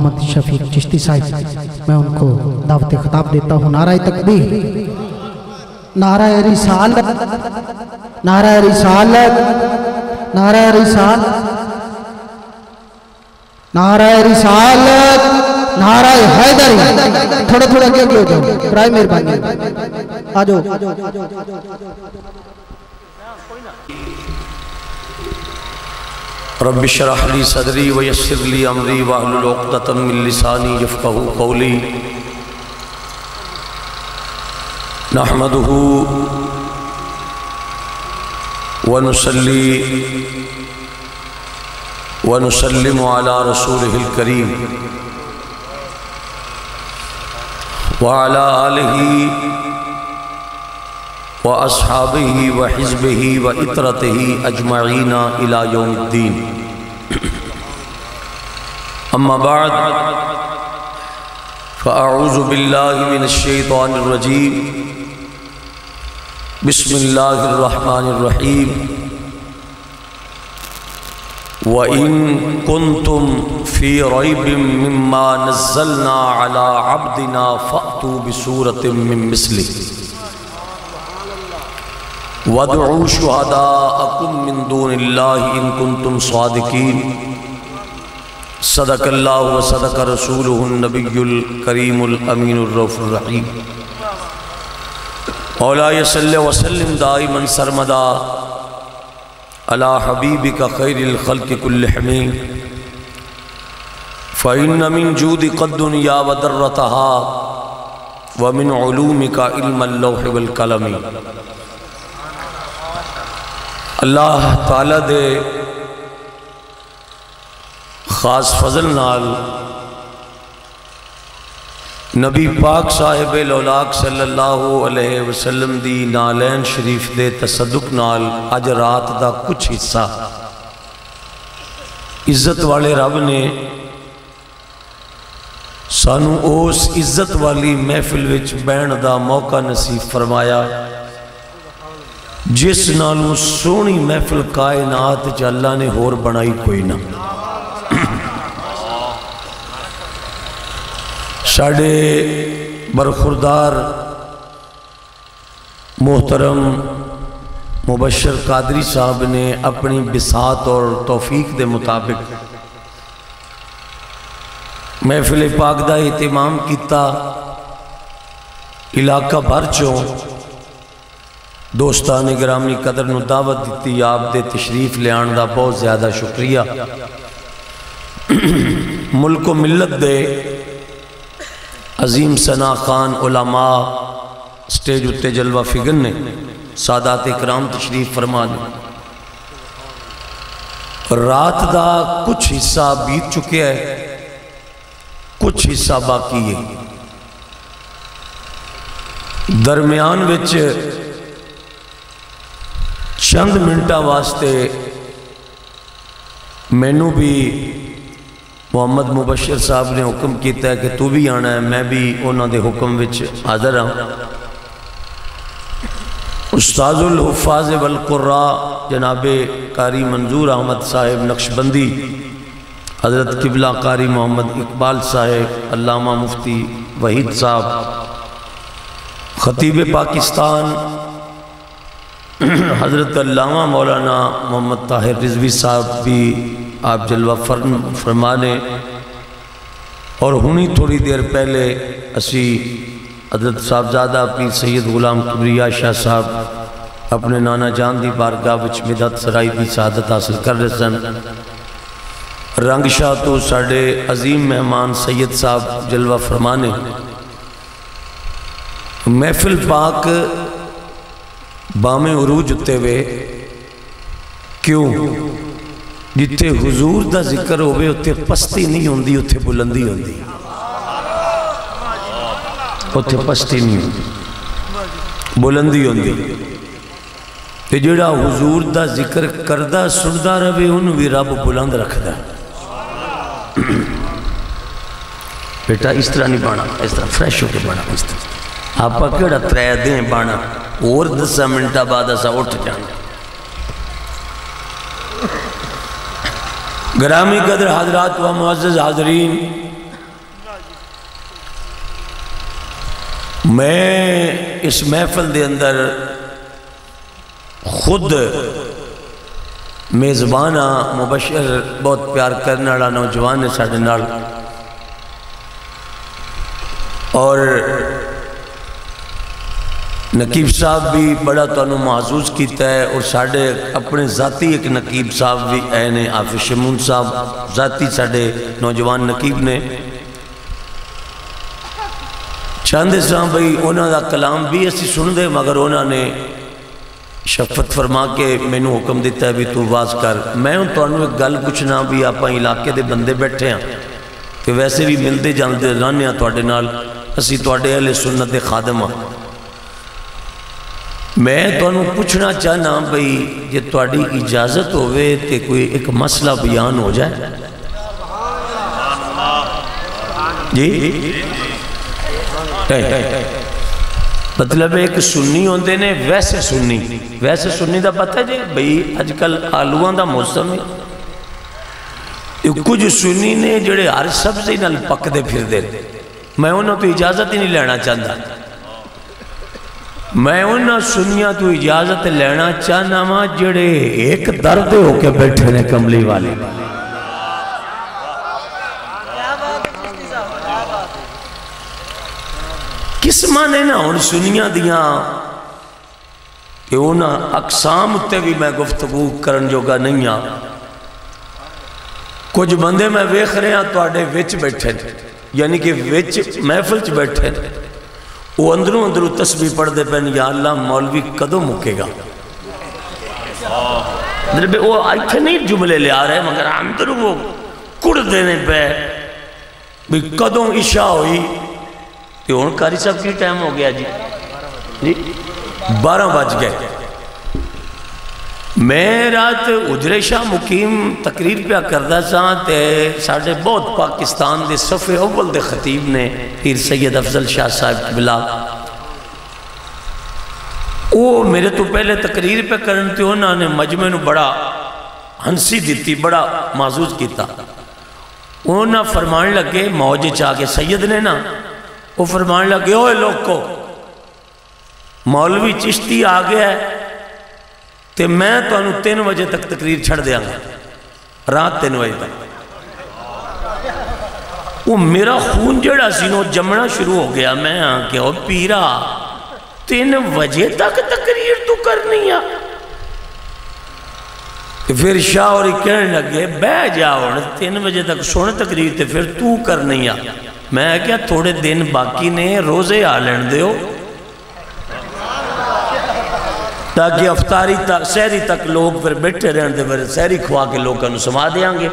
محمد شفیق چشتی صاحب، میں ان کو دعوت خطاب دیتا ہوں۔ نعرہ تکبیر، نعرہ رسالت، نعرہ رسالت، نعرہ رسالت، نعرہ رسالت، نعرہ حیدری۔ تھوڑا تھوڑا کیا ہو جاؤ برائے مہربانی، آجو۔ رب اشرح لی صدری ویسر لی امری واحلل عقدۃ من لسانی یفقہوا قولی۔ نحمدہ ونصلی ونسلم علی رسولہ الکریم وعلی آلہ وَأَصْحَابِهِ وَحِزْبِهِ وَإِطْرَتِهِ أَجْمَعِينَ إِلَى يَوْمِ الدِّينِ۔ أما بعد فأعوذ بالله من الشيطان الرجيم، بسم الله الرحمن الرحيم۔ وَإِن كُنتم في ريب مما نزلنا على عبدنا فأتوا بسورة من مثله وَادْعُوا شُهَدَاءَكُم مِّن دُونِ اللَّهِ إِن كُنتُمْ صَادِقِينَ۔ صدق اللہ وصدق رسولہ النبی الکریم الامین الرؤوف الرحیم۔ مولاي صل وسلم دائما سرمدا علی حبیبک خیر الخلق كلهم، فإن من جودک الدنیا وضرتها ومن علومک علم اللوح والقلم۔ اللہ تعالیٰ دے خاص فضل نال نبی پاک صاحب الاولاق صلی اللہ علیہ وسلم دی نالین شریف دے تصدق نال اج رات دا کچھ حصہ عزت والے رب نے سانو اس عزت والی محفل وچ بہن دا موقع نصیب فرمایا، جس نالوں سونی محفل کائنات چ اللہ نے ہور بنائی کوئی نہ۔ ساڑھے برخوردار محترم مبشر قادری صاحب نے اپنی بساط اور توفیق دے مطابق محفل پاک دا اہتمام کیتا، علاقہ بھر چوں دوستان گرامی قدر نو دعوت دیتی، آپ دے تشریف لے آن دا بہت زیادہ شکریہ۔ ملک و ملت دے عظیم ثنا خان علماء سٹیج اتے جلوہ فگن نے، سادات اکرام تشریف فرمانے، رات دا کچھ حصہ بیت چکے ہے، کچھ حصہ باقی ہے۔ درمیان وچ چند منٹا واسطے مینوں بھی محمد مبشر صاحب نے حکم کیتا ہے کہ تو بھی آنا ہے، میں بھی انہاں دے حکم وچ حاضر ہوں۔ استاذ الحفاظ والقراء جناب قاری منظور احمد صاحب نقشبندی، حضرت قبلہ قاری محمد اقبال صاحب، علامہ مفتی وحید صاحب، خطیب پاکستان حضرت علامہ مولانا محمد طاہر رضوی صاحب بھی آپ جلوہ فرمانے، اور ہونی تھوڑی دیر پہلے اسی حضرت صاحبزادہ اپنی سید غلام کبریا شاہ صاحب اپنے نانا جان دی بارگاہ وچ مدحت سرائی دی سعادت حاصل کر رہے سن۔ رنگ شاہ تو ساڑھے عظیم مہمان سید صاحب جلوہ فرمانے۔ محفل پاک بامے عروج اتے ہوئے، کیوں؟ جتے حضور دا ذکر ہوئے اتے پستی نہیں ہوندی، اتے بلندی ہوندی، اتے پستی نہیں ہوندی، بلندی ہوندی۔ تے جڑا حضور دا ذکر کردہ سندہ رہے انہوں بھی رب بلند رکھ دا۔ بیٹا اس طرح نہیں بانا، اس طرح فریش ہو کے بانا، اس طرح آپ کیڑا ترے دیں بانا، اور 10 منٹا بعد ایسا اٹھ جانا۔ گرامی قدر حضرات و معزز حاضرین، میں اس محفل دے اندر خود میزبان مبشر بہت پیار کرنے والا نوجوان ہے ساڑھے نال، اور نقیب صاحب بھی بڑا تانوں محظوظ کیتا ہے، اور ساڑھے اپنے ذاتی ایک نقیب صاحب بھی اے نے حافظ شمون صاحب ذاتی ساڑھے نوجوان نقیب نے چاہندے ساں بھئی انہاں دا کلام بھی اسی سن دے، مگر انہاں نے شفت فرما کے میں نے حکم دیتا ہے بھی تو باز کر۔ میں ہوں تو انہوں ایک گل پوچھنا بھی آپ علاقے دے بندے بیٹھے ہیں کہ ویسے بھی ملتے جانتے رہنے ہیں توڑے نال، اسی توڑے اہل سنت خادم ہیں۔ میں تو انہوں پوچھنا چاہنا بھئی یہ توڑی اجازت ہوئے تے کوئی ایک مسئلہ بیان ہو جائے جی؟ مطلب ایک سنی ہوندے نے ویسے سنی دا پتہ جے بھئی آج کل آلوان دا موسم ہے، کچھ سنی نے جڑے ہر سبزی نال پک دے پھر دے، میں انہوں تو اجازت ہی نہیں لینا چاہتا، میں انہوں سنیاں تو اجازت لینا چاہنا ماں جڑے ایک درد ہو کے بیٹھے نے کملی والے، کس مانے نا ان سنیاں دیاں کہ انہاں اقسام تے بھی میں گفتگو کرن جوگا نہیں ہاں۔ کچھ بندے میں ویکھ رہے ہیں توڑے وچ بیٹھے یعنی کہ وچ محفل چ بیٹھے وہ اندروں تسبیح پڑھ دے پہن یا اللہ مولوی کدوں مکے گا، وہ آئیتھے نہیں جملے لے آ رہے مگر اندروں وہ کڑ دینے پہ بھی کدوں عشاء ہوئی، یہ ہون کاری صاحب کی ٹائم ہو گیا جی 12 بج گئے۔ میں رات اجرے شاہ مقیم تقریر پہ کردہ ساں تے ساڑھے بہت پاکستان دے صفحے اول دے خطیب نے پیر سید افضل شاہ صاحب قبلہ وہ میرے تو پہلے تقریر پہ کرنتے انہوں نے مجمع نو بڑا ہنسی دیتی، بڑا معزوز کیتا۔ انہوں فرمان لگے موجے چاہ کے سید نے نا وہ فرمان لگے اوہ لوگ کو مولوی چشتی آگیا ہے تے میں تو انہوں 3 بجے تک تقریر چھڑ دیا گا، رات 3 بجے تک۔ وہ میرا خون جڑا سینوں جمنا شروع ہو گیا، میں کہ او پیرا 3 بجے تک تقریر تو کرنی ہے؟ پھر شاہ اور کہنے لگے بہ جاؤ 3 بجے تک سونے تقریر تے پھر تو کرنی ہے۔ میں کیا تھوڑے دن باقی نے روزے آلن دیو تاکہ افطاری تک سہری تک لوگ پھر بیٹھے رہن دے پھر سہری کھوا کے لوگ انہوں سما دیاں گے۔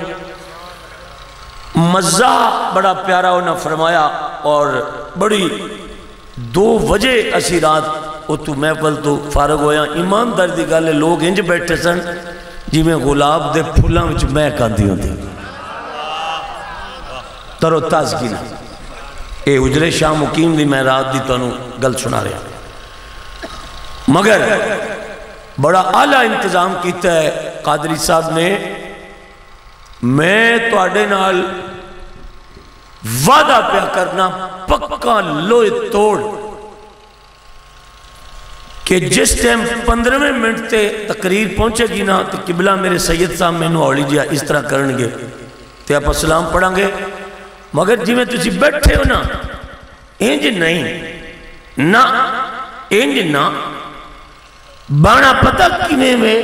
مزہ بڑا پیارا انہوں فرمایا اور بڑی 2 بجے اسی رات وہ تو محفل تو فارغ ہویا۔ ایماندار دی گالے لوگ انج بیٹھے سن جی میں گلاب دے پھولاں وچ میں کاندی ہوندی ترو تازگی نہ۔ اے اجرے شاہ مقیم دی میں رات دی تو انہوں گل سنا رہا مگر بڑا اعلیٰ انتظام کیتا ہے قادری صاحب نے۔ میں تو آڈے نال وعدہ پہ کرنا پکا لوئے توڑ کہ جس ٹائم 15 منٹ تے تقریر پہنچے گی نا تو قبلہ میرے سید صاحب میں نو اولی جیا اس طرح کرنگے تے آپ السلام پڑھیں گے، مگر جی میں تجھے بیٹھے ہو نا انج نہیں نا انج نا بانا پتہ کیویں میں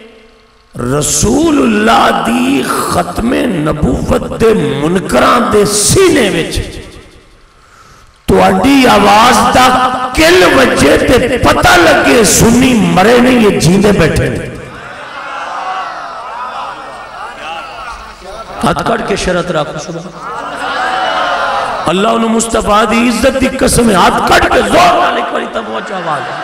رسول اللہ دی ختم نبوت دے منکران دے سینے وچ تو اڈی آواز دا کل وجہ تے پتہ لگے سنی مرے نہیں یہ جیندے بیٹھے ہاتھ کٹ کے شرط راکھو سبحان اللہ انہوں مصطفیٰ دی عزت دی قسم ہے، ہاتھ کٹ کے زور نہ لکھ پڑی تب پہنچا آواز ہے۔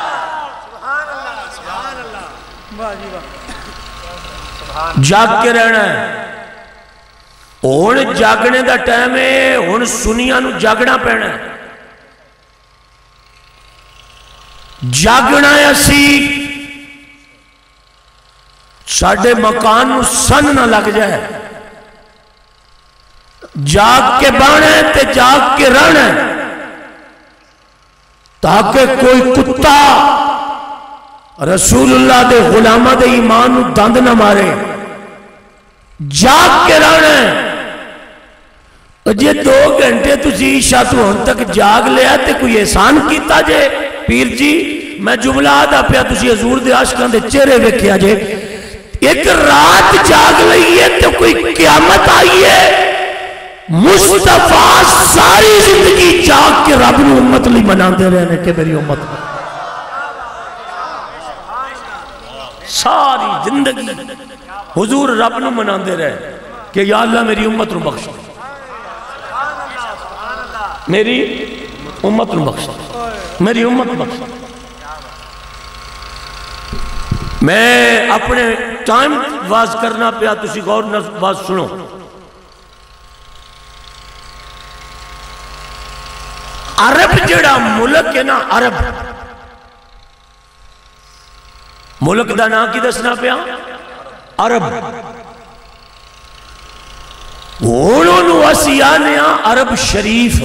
جاگ کے رہنا ہے ہون جاگنے دا ٹائم ہے، ہون سنیاں نو جاگنا پینا ہے، جاگنا ہے اسی ساڑھے مکان نو سن نہ لگ جائے، جاگ کے بانا ہے تے جاگ کے رہنا ہے۔ تاکہ کوئی کتا رسول اللہ دے غلامہ دے ایمان نو دند نہ مارے. جاگ کے رہنا ہے. جے 2 گھنٹے تسی عشاء تو ہن تک جاگ لیا تے کوئی احسان کیتا جے. پیر جی میں جملہ آدھا پیا تسی حضور دے عاشقاں دے چہرے ویکھیا جے. ایک رات جاگ لئیے تو کوئی قیامت آئیے. مصطفیٰ ساری زندگی جاگ کے رب نے امت لی مناندے رہنے کہ میری امت ساری زندگی حضور رب نے مناندے رہے کہ یا اللہ میری امت نو بخش, میری امت نو بخش, میری امت بخش. میں اپنے ٹائم واز کرنا پیا تسی غور نہ واز سنو. عرب جڑا ملک ہے نا, عرب ملک دا نا کی دسنا پیا عرب. انہوں نے اسی آنے عرب شریف.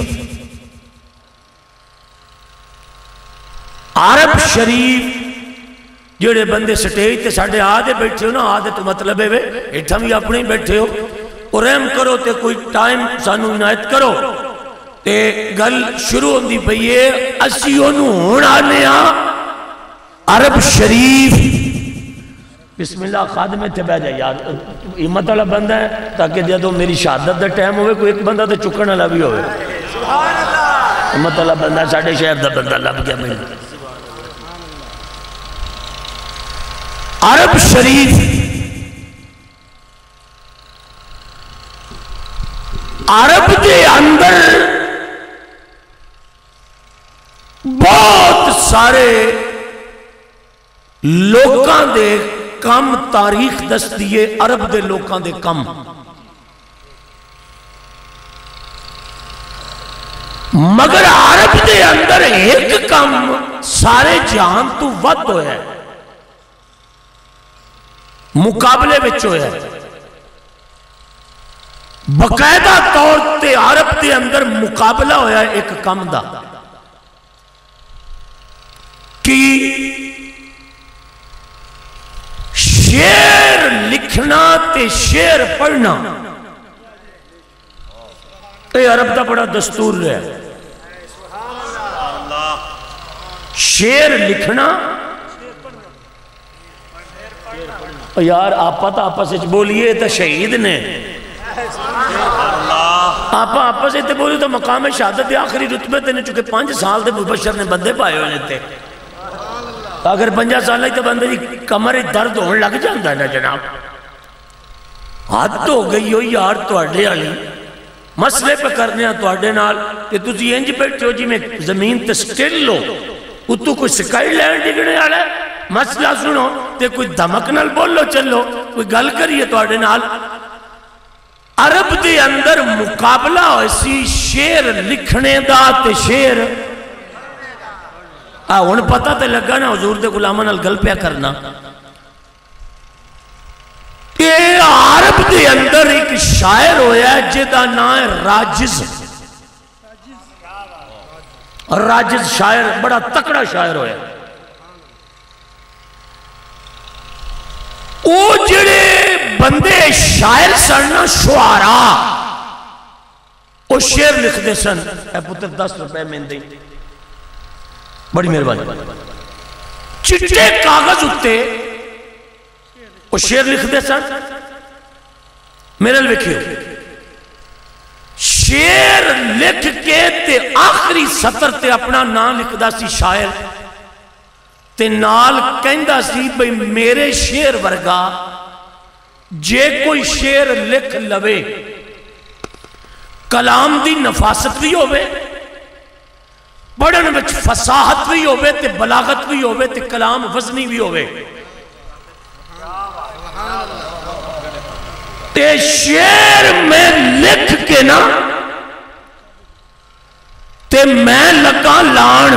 عرب شریف جڑے بندے سٹیج تے ساڑھے آدھے بیٹھے ہو نا, آدھے تو مطلب ہے ایٹھا بھی اپنے بیٹھے ہو اور رحم کرو تے کوئی ٹائم سانو عنایت کرو تے گل شروع ہوندی پئیے. اسی انہوں ہونا آنے عرب شریف. بسم اللہ خادمے تھے بیجا یار ہمت والا بندہ ہے تاکہ جدو میری شہادت دا ٹائم ہوئے کوئی ایک بندہ تے چکن والا بھی ہوئے. ہمت والا بندہ ساڑھے شہر دا بندہ لب گیا میں. عرب شریف عرب دے اندر بہت سارے لوکاں دے کم تاریخ دس دیئے. عرب دے لوکاں دے کم مگر عرب دے اندر ایک کم سارے جہان تو ود ہویا ہے, مقابلے وچ ہویا ہے. باقاعدہ طور تے عرب دے اندر مقابلہ ہویا ہے ایک کم دا کہ شعر لکھنا تے شعر پڑھنا. اے عرب دا بڑا دستور رہا ہے. شعر لکھنا یار آپا تا آپا سے بولیے تا شہید نے, آپا آپا سے بولیے تو مقام شہادت آخری رتبے تے نے چکے 5 سال دے مبشر نے بندے پائے ہوئے تے. اگر 5 سال ہی تو بندے جی کمر درد ہونے لگ جاندہ ہے نا جناب. حد ہو گئی ہو یار توڑے آلی مسئلے پہ کرنے ہیں توڑے نال کہ تجھے انج بیٹھے ہو جی میں زمین تے سٹیل لو اتو کوئی سکائی لینڈ ڈگنے آلے مسئلہ سنو تے کوئی دھمک نال بول لو چلو کوئی گل کریے توڑے نال. عرب دے اندر مقابلہ ایسی شعر لکھنے دا تے شعر ان پتہ تے لگا نا حضور دے غلامہ نال گل پیا کرنا. کہ عرب دے اندر ایک شاعر ہویا ہے جدا نام ہے راجز. راجز شاعر بڑا تکڑا شاعر ہویا ہے. او جڑے بندے شاعر سننا شعراء او شعر لکھ دے سن. اے پتر 10 روپے میں دیں بڑی مہربانی. چٹے کاغذ ہوتے وہ شعر لکھ دے سن. میرے لکھیو شعر لکھ کے تے آخری سطر تے اپنا نام لکھ دا سی شاعر تے نال کہندہ سی بھئی میرے شعر ورگا جے کوئی شعر لکھ لوے کلام دی نفاست بھی ہوئے پڑھن وچ فصاحت بھی ہوئے تے بلاغت بھی ہوئے تے کلام وزنی بھی ہوئے. تے شعر میں لکھ کے نا تے میں لگا لان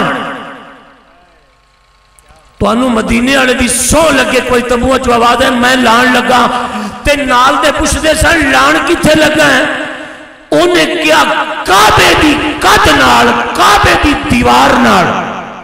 تو انو مدینے والے دی سو لگے کوئی تبوہ جو آواز ہے میں لان لگا تے نال دے پوچھ دے سن لان کتھے لگا ہے. انہیں کیا کعبے دی قد نال کعبے دی دیوار نال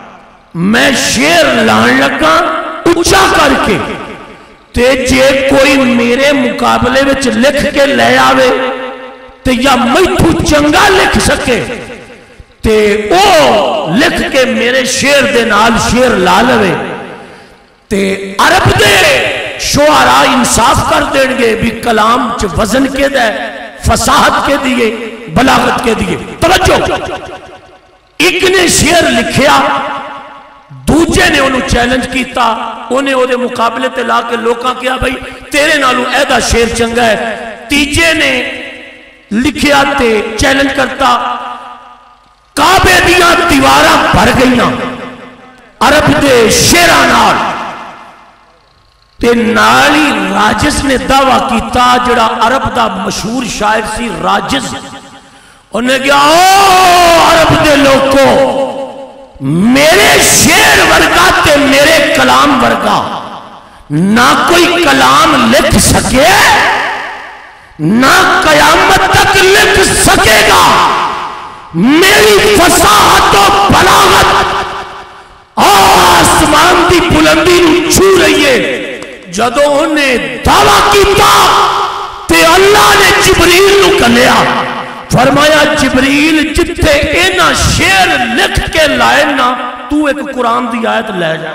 میں شیر لان لگا اچھا کر کے تے جے کوئی میرے مقابلے وچ لکھ کے لے آوے تے یا میتھو چنگا لکھ سکے تے او لکھ کے میرے شیر دے نال شیر لا لوے تے عرب دے شعراء انصاف کر دیں گے بھی کلام چ وزن کے دے فصاحت کے دیئے بلاغت کے دیئے. توجہ ایک نے شیر لکھیا دوجے نے انہوں چیلنج کیتا انہیں او دے مقابلے تے لا کے لوکاں کیا بھئی تیرے نالوں ایدہ شیر چنگا ہے. تیجے نے لکھیا تے چیلنج کرتا کعبے دیاں دیواراں بھر گئیاں عرب دے شیراں نال تے نالی راجس نے دعویٰ کیتا جڑا عرب دا مشہور شاعر سی راجس انہیں کہا او عرب دے لوگوں میرے شیر ورگا تے میرے کلام ورگا نہ کوئی کلام لکھ سکے نہ قیامت تک لکھ سکے گا. میری فصاحت و بلاغت آسمان دی بلندی نو چھو رہی ہے. جدو انہیں دعویٰ کیتا تے اللہ نے جبریل نو کلیا فرمایا جبریل جتے اینا شیر لکھ کے لائے نا تو ایک قرآن دی آیت لے جا.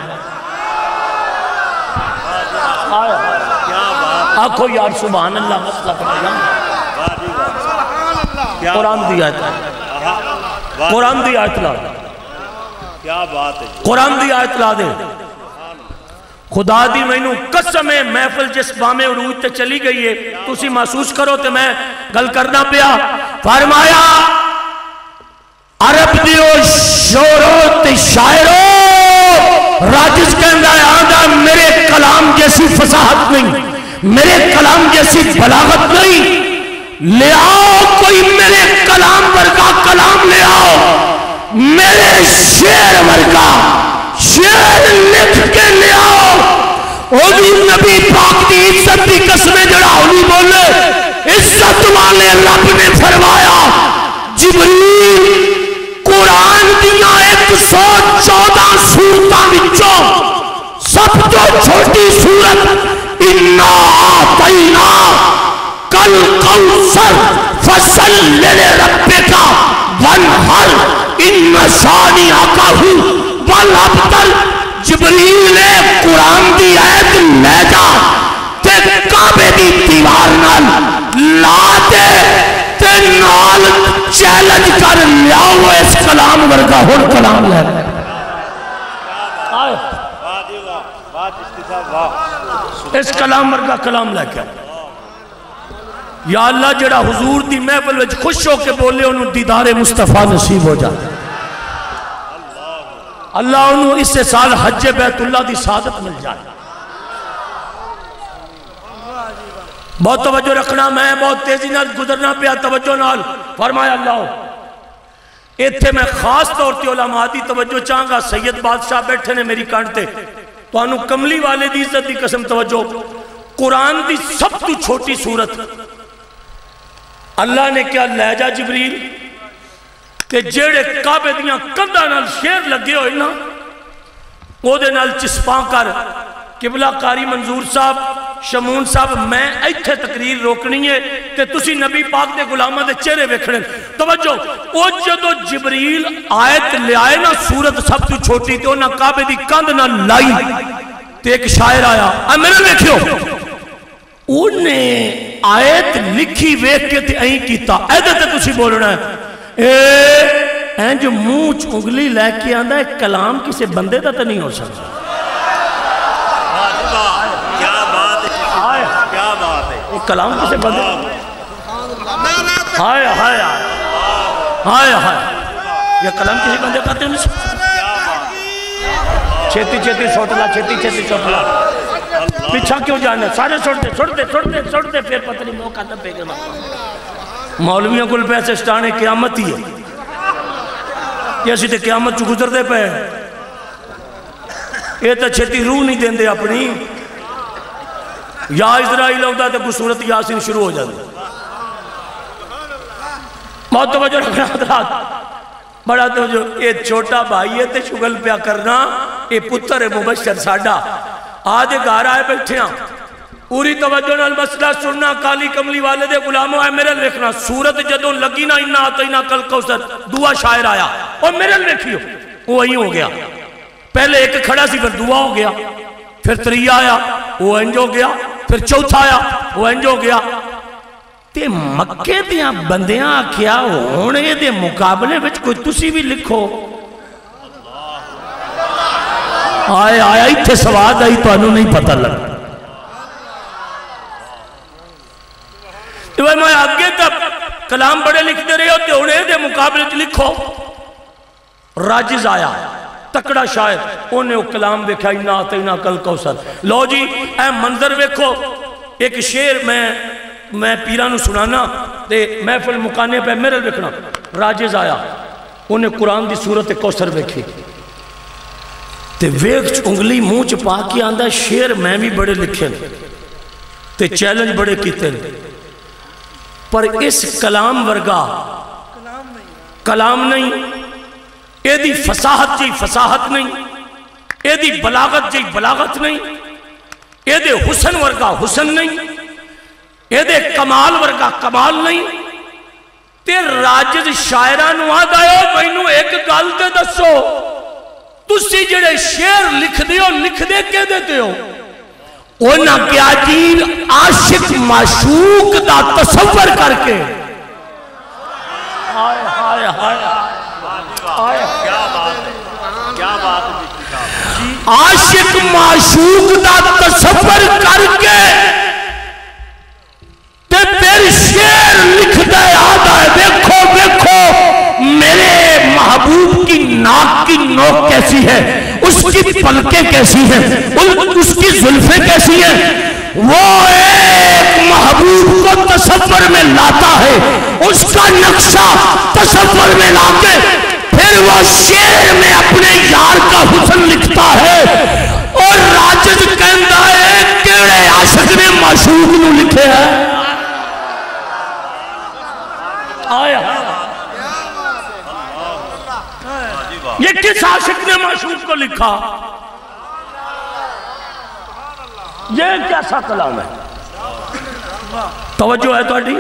آنکھو یار سبحان اللہ مسئلہ کرنا قرآن دی آیت قرآن دی آیت لا دے قرآن دی آیت لا دے. خدا دی میں نو قسم ہے محفل جس بامے عروج تے چلی گئی ہے تو اسی محسوس کرو تے میں گل کرنا پیا. فرمایا عرب دیو شورو تے شاعرو راجس کہندہ ہے آدھا میرے کلام جیسی فصاحت نہیں میرے کلام جیسی بلاغت نہیں لے آؤ کوئی میرے کلام ورگا کلام لے آؤ میرے شیر ورگا شیر لکھ کے لے آؤ. اولی نبی پاک دی عزت دی قسمیں جڑا اولی بولے عزت والے رب نے فرمایا جبریل قرآن دیاں 114 سورتاں وچوں سب تو چھوٹی سورت اِنَّا آتَيْنَا کل کوثر فصل لِرَبِّکَ وَانْحَرْ اِنَّ شَانِئَکَ والابتل. جبریل قرآن دی آیت لے جا تے کعبے دی دیوار نال لا دے تے نال چیلنج کر لیاؤ اس کلام ورگا ہون کلام لے اس کلام ورگا کلام لے کے یا اللہ جڑا حضور دی محفل وچ خوش ہو کے بولے انہوں دیدار مصطفیٰ نصیب ہو جائے. اللہ انہوں اس سے سال حج بیت اللہ دی سعادت مل جائے. بہت توجہ رکھنا میں بہت تیزی نال گزرنا پیا توجہ نال. فرمایا اللہ ایتھے میں خاص طور تے علماء دی توجہ چاہاں گا. سید بادشاہ بیٹھے نے میری کانٹ تے تو انہوں کملی والے دی عزت دی قسم توجہ. قرآن دی سب تو چھوٹی صورت اللہ نے کیا لے جا جبریل کہ جیڑے کعبے دیاں کندھاں نال شیر لگے ہوئے نا او دے نال چسپاں کر. قبلہ قاری منظور صاحب شمون صاحب میں ایتھے تقریر روکنی ہے تے تسی نبی پاک دے غلامہ دے چہرے ویکھنے. توجہ او جدو جبریل آیت لے آئے نا سورت سب تو چھوٹی تے انہاں کعبے دی کندھ نال لائی تے ایک شاعر آیا میرے ویکھیو انہیں آیت لکھی ویکھ کے تے این کیتا ایدھے تے تسی بولنا ہے این جو منہ چنگلی لے کے آندہ ہے کلام کسے بندے دا تا نہیں ہو سکتا. کیا بات ہے کیا بات ہے کلام کسے بندے ہائے ہائے ہائے ہائے یہ کلام کسے بندے کہتے ہیں چھیتی چھیتی چھوٹلا چھیتی چھیتی چھوٹلا پیچھا کیوں جانا سارے چھوڑتے پھر پتہ نہیں موقع نہ پہ گا. مولویوں کو پیسے سٹانے قیامت ہی ہے یہ اسی تے قیامت چو گزر دے پہ یہ تا چھتی روح نہیں دیں دے اپنی یا اسرائیل ہوتا ہے تو کوئی صورت یاسین شروع ہو جاتی. بہت توجہ رکھنا حضرات بڑا تو جو یہ چھوٹا بھائی ہے تے شغل پیا کرنا، یہ پتر ہے مبشر ساڈا، آج گھر آئے بیٹھے ہیں، پوری توجہ نال مسئلہ سننا، کالی کملی والے دے غلاموں ہے میرے لکھنا، سورت جدوں لگی نا انا اعطیناک کل کوثر، دعا شاعر آیا اور میرے لکھیو وہی ہو گیا، پہلے ایک کھڑا سی پھر دعا ہو گیا، پھر تریا آیا وہ انج ہو گیا، پھر چوتھا آیا وہ انج ہو گیا، تے مکے دیاں بندیاں کیا ہونے دے مقابلے وچ کوئی تسی بھی لکھو، آیا اتھے سواد آئی تو انہوں نہیں پتہ لگ، میں آگے تب کلام بڑے لکھ دے رہے ہوتے ہونے دے مقابلے وچ لکھو، راجز آیا تکڑا شاعر انہیں وہ کلام دیکھا انا اعطیناک کل کوثر، لو جی اے منظر ویکھو، ایک شعر میں پیرانو سنانا تے محفل مکانے پہ میرے لکھنا، راجز آیا انہیں قرآن دی سورت کوثر ویکھی تے ویکھ انگلی منہ چ پا کے آندا شعر میں بھی بڑے لکھے تے چیلنج بڑے کیتے پر اس کلام ورگا کلام نہیں، اے دی فصاحت جی فصاحت نہیں، اے دی بلاغت جی بلاغت نہیں، اے دے حسن ورگا حسن نہیں، اے دے کمال ورگا کمال نہیں، تے راجز شاعرانو آدھائیو مینوں ایک گل تے دسو، تسی جڑے شعر لکھ دے کے دیتے ہو، اونا کیا جی عاشق معشوق دا تصور کر کے، ہائے ہائے ہائے کیا بات ہے، عاشق معشوق دا تصور کر کے تے پھر شعر لکھ دے آدھا ہے، دیکھو میرے محبوب کی ناک کی نوک کیسی ہے، اس کی پلکیں کیسی ہیں، اس کی زلفیں کیسی ہیں، وہ ایک محبوب کو تصور میں لاتا ہے، اس کا نقشہ تصور میں لاتے پھر وہ شعر میں اپنے یار کا حسن لکھتا ہے، اور راجز کہندا ہے کیڑے عاشق نے معشوق نو لکھے ہے، آیا یہ کس عاشق نے معشوق کو لکھا، یہ کیسا کلام ہے، توجہ ہے توڑی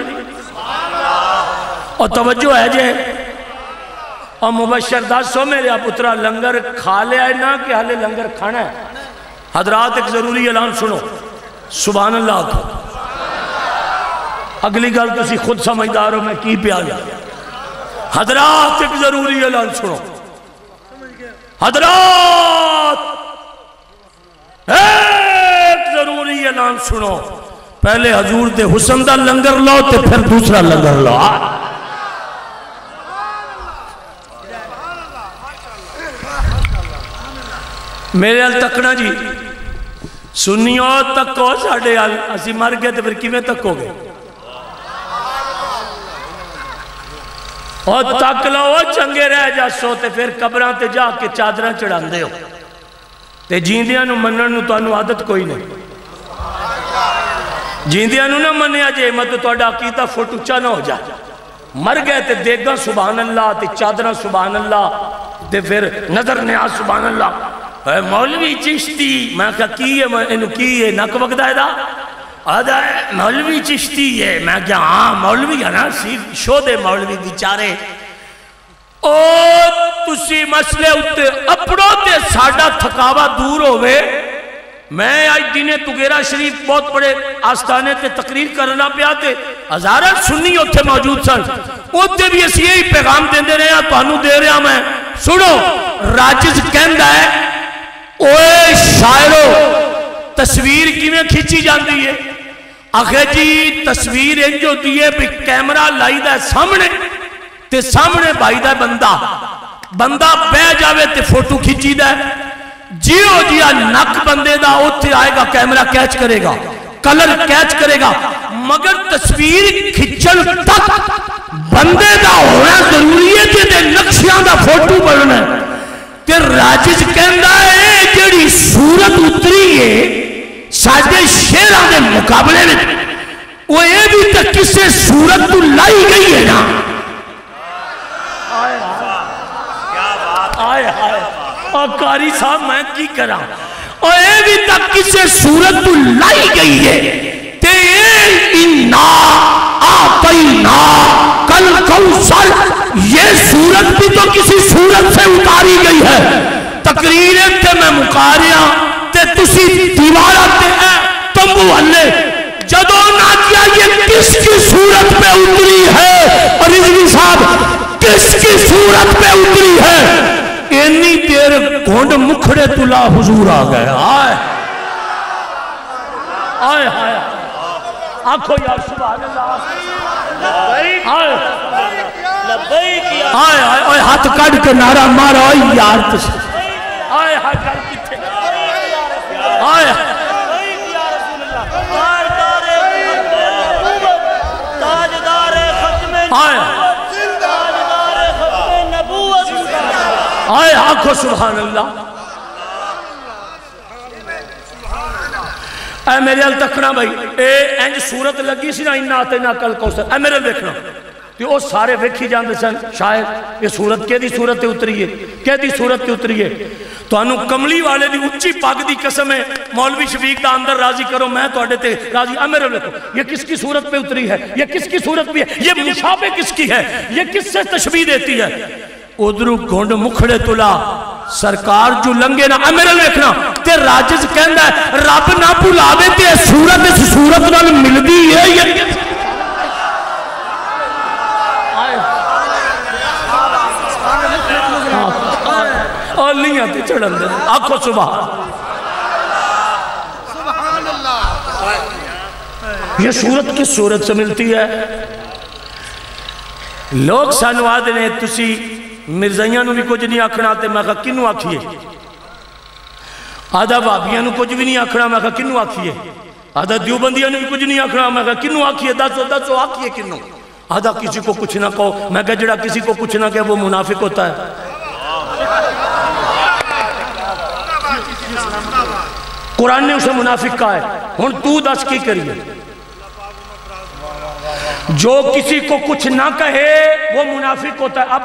اور توجہ ہے جے، اور مبشر داسو میرے پترا لنگر کھا لے آئے نا کہ حالے لنگر کھانا ہے، حضرات ایک ضروری اعلان سنو، سبحان اللہ کو اگلی گل تسی خود سمجھدار ہو میں کی پیالا، حضرات ایک ضروری اعلان سنو، حضرات ایک ضروری اعلان سنو، پہلے حضور دے حسن دا لنگر لو تے پھر دوسرا لنگر لو، میرے حال تکنا جی سنیو تکو ساڑھے حال اسی مر گئے تو پھر کی میں تکو گے، اور تک لو چنگے رہ جا سو تے پھر قبران تے جا کے چادران چڑھان دے ہو تے جیندیاں نو منن نو تو انو عادت کوئی نہیں، جیندیاں نو نہ منیا جے مت تو اڈا عقیدہ فوٹو چا نہ ہو جائے، مر گئے تے دیگاں سبحان اللہ تے چادران سبحان اللہ تے پھر نظر نیاز سبحان اللہ، مولوی چشتی میں کہا کی ہے انو کی ہے نک وقت آئے دا آدھا ہے مولوی چشتی ہے، میں کہا ہاں مولوی ہے نا شو دے مولوی بیچارے، او تسی مسئلے ہوتے اپنوں تے ساڑھا تھکاوا دور ہوئے، میں آج دینے تغیرہ شریف بہت بڑے آستانے تے تقریر کرنا پیا تے ہزارہ سنی ہوتے موجود سن، ہوتے بھی اسی یہی پیغام دے رہے ہیں تو انو دے رہے ہیں، میں سنو راجز کہندہ ہے اوے شاعرو تصویر کی میں کھچی جاندی ہے، آخر جی تصویر انجو دیئے بھی کیمرہ لائی دا سامنے تے سامنے بائی دا بندہ بے جاوے تے فوٹو کھچی دا جیو جیا نک بندے دا اوتے آئے گا کیمرہ کیچ کرے گا کلر کیچ کرے گا، مگر تصویر کھچل تک بندے دا ہونا ضروری ہے کہ دے نقشیاں دا فوٹو بڑھنا ہے، کہ راجز کہندہ ہے جڑی صورت اتری ہے ساڑھے شیرہ دے مقابلے میں وہ یہ بھی تک کسے صورت تو لائی گئی ہے نا، آئے آئے اور قاری صاحب میں کی کرا اور اے بھی تک کسے صورت تو لائی گئی ہے تے انا آتینا کل کوثر یہ صورت بھی تو کسی صورت سے اتاری گئی ہے تقریریں تے میں مقاریاں تے تسی دیوارہ تے ہیں تمبو ہلے جدو نہ کیا یہ کس کی صورت پہ اتری ہے اور رضوی صاحب کس کی صورت پہ اتری ہے اینی دیر گھونڈ مکھڑے تلا حضور آ گئے آئے آئے آئے آنکھو یا سبحان اللہ آئے آئے آئے ہاتھ کڑ کے نعرہ مارا آئے یار تس آئے آئے کڑ کتے آئے آئے آنکھو سبحان اللہ اے میرے ال تکنا بھائی اے انج صورت لگی سی نا انہا آتے نا کل کوثر اے میرے ال دیکھنا کہ وہ سارے ویکھی جاندے سن شاید یہ صورت کہہ دی صورت تے اتری ہے کہہ دی صورت تے اتری ہے تو انہوں کملی والے دی اچھی پاک دی قسم ہے مولوی شفیق دا اندر راضی کرو میں تو اڈے تے راضی امیرے لکھو یہ کس کی صورت پہ اتری ہے یہ کس کی صورت بھی ہے یہ مشابہ کس کی ہے یہ کس سے تشبیح دیتی ہے ادھرو گھونڈ مکھڑے تلا سرکار جو لنگے نا امیرے لکھنا تے راجز کہندہ ہے رب نہ بھلاوے تے صورت اس صورت نال مل دی ہے یہ اور لیاں تے چڑھن دے آنکھو سبحان یہ صورت کس صورت سے ملتی ہے لوگ سانواد نے تسی مرزائیاں نو بھی کچھ نہیں آکھنا تے میں کہا کنو آکھیے آدھا بابیاں نو کچھ بھی نہیں آکھنا میں کہا کنو آکھیے آدھا دیوبندیاں نو بھی کچھ نہیں آکھنا میں کہا کنو آکھیے دسو آکھیے کنو آدھا کسی کو کچھ نہ کہو میں کہا جڑا کسی کو کچھ نہ کہے وہ منافق ہوتا ہے قرآن نے اسے منافق کہا ہے ہن تو دس کی کریے جو کسی کو کچھ نہ کہے وہ منافق ہوتا ہے